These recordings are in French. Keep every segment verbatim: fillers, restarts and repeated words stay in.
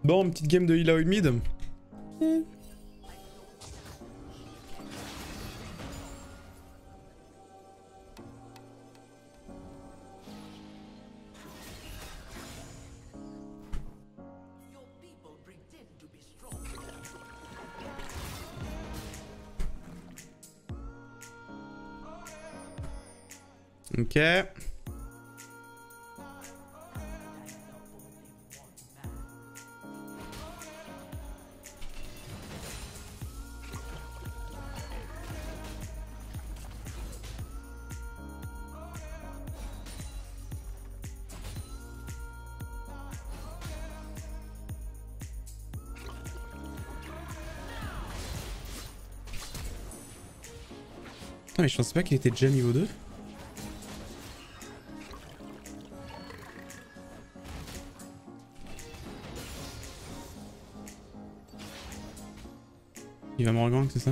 Bon, petite game de Illaoi mid. Mm. Ok. Putain, mais je pensais pas qu'il était déjà niveau deux. Il va me regang, c'est ça?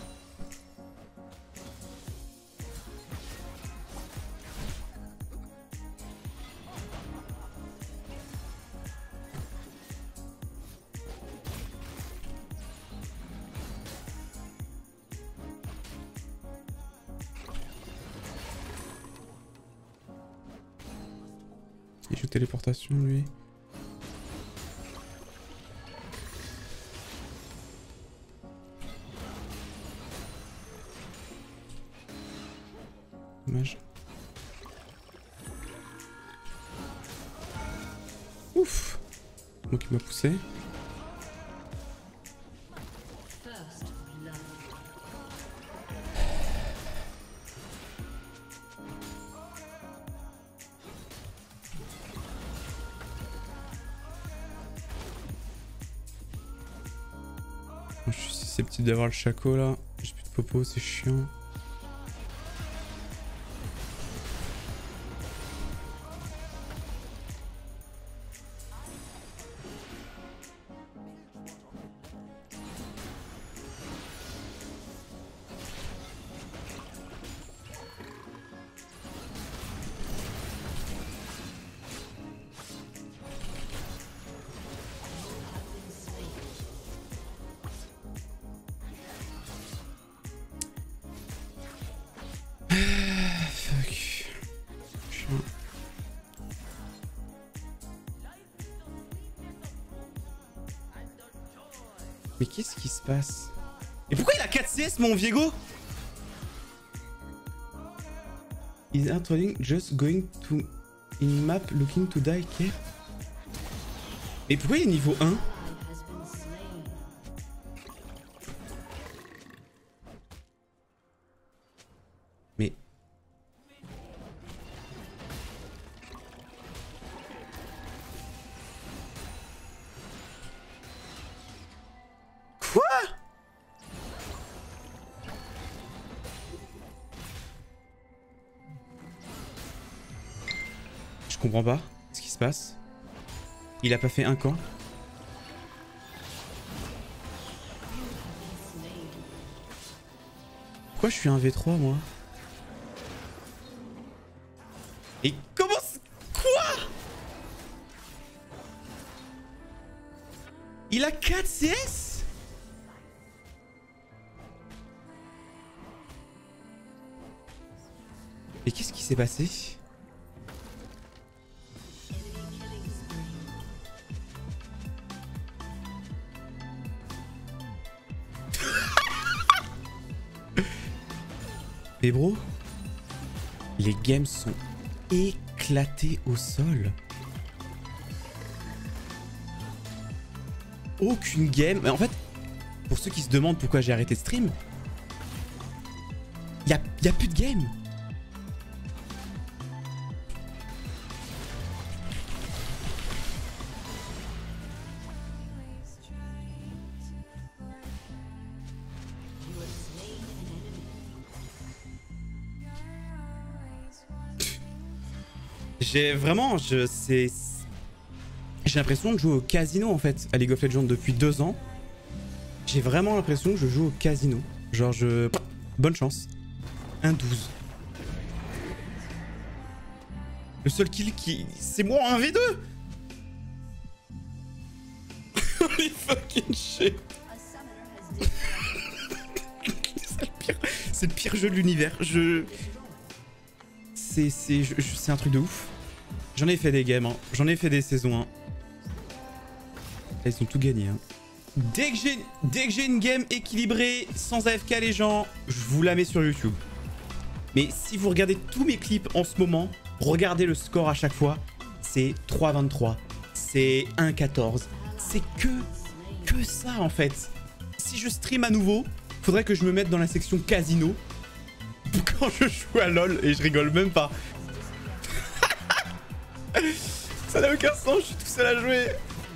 Il joue téléportation lui. Dommage. Ouf. Moi qui m'a poussé. Moi, je suis susceptible d'avoir le chaco là. J'ai plus de popo, c'est chiant. Mais qu'est-ce qui se passe? Et pourquoi il a quatre C S mon Viego? Is Artroding just going to in map looking to die care? Mais pourquoi il est niveau un? Mais... Quoi? Je comprends pas ce qui se passe. Il a pas fait un camp. Pourquoi je suis un V trois moi? Et comment... Quoi? Il a quatre C S? Et qu'est-ce qui s'est passé? Mais bro, les games sont éclatés au sol. Aucune game. Mais en fait, pour ceux qui se demandent pourquoi j'ai arrêté de stream, il y a, y a plus de game. J'ai vraiment, je c'est, j'ai l'impression de jouer au casino en fait à League of Legends depuis deux ans. J'ai vraiment l'impression que je joue au casino. Genre je, bonne chance. un douze. Le seul kill qui, c'est moi en un V deux. Holy fucking shit. C'est le pire, c'est le pire jeu de l'univers. Je... C'est c'est je- je- c'est un truc de ouf. J'en ai fait des games, hein. J'en ai fait des saisons. Hein. Ils ont tout gagné. Hein. Dès que j'ai dès que j'ai une game équilibrée, sans A F K les gens, je vous la mets sur YouTube. Mais si vous regardez tous mes clips en ce moment, regardez le score à chaque fois. C'est trois vingt-trois, c'est un quatorze. C'est que, que ça en fait. Si je stream à nouveau, faudrait que je me mette dans la section casino quand je joue à LoL et je rigole même pas. Ça n'a aucun sens, je suis tout seul à jouer.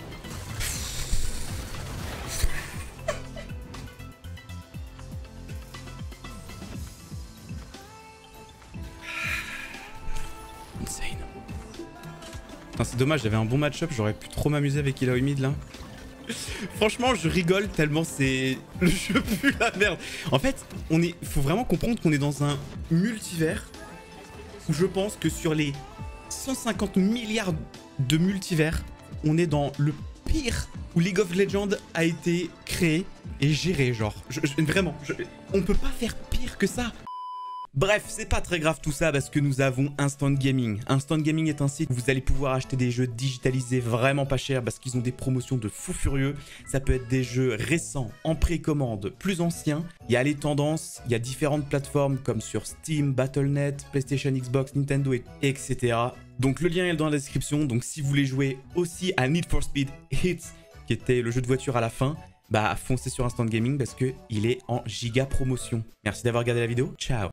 Insane. C'est dommage, j'avais un bon match-up, j'aurais pu trop m'amuser avec Illaoi mid là. Franchement, je rigole tellement c'est... Le jeu pue la merde. En fait, on est... faut vraiment comprendre qu'on est dans un multivers où je pense que sur les cent cinquante milliards de multivers, on est dans le pire où League of Legends a été créé et géré, genre. Je, je, vraiment, je, on peut pas faire pire que ça. Bref, c'est pas très grave tout ça parce que nous avons Instant Gaming. Instant Gaming est un site où vous allez pouvoir acheter des jeux digitalisés vraiment pas chers parce qu'ils ont des promotions de fou furieux. Ça peut être des jeux récents, en précommande, plus anciens. Il y a les tendances, il y a différentes plateformes comme sur Steam, Battle point net, PlayStation, Xbox, Nintendo, et cetera. Donc le lien est dans la description. Donc si vous voulez jouer aussi à Need for Speed Hits, qui était le jeu de voiture à la fin, bah foncez sur Instant Gaming parce qu'il est en giga promotion. Merci d'avoir regardé la vidéo. Ciao.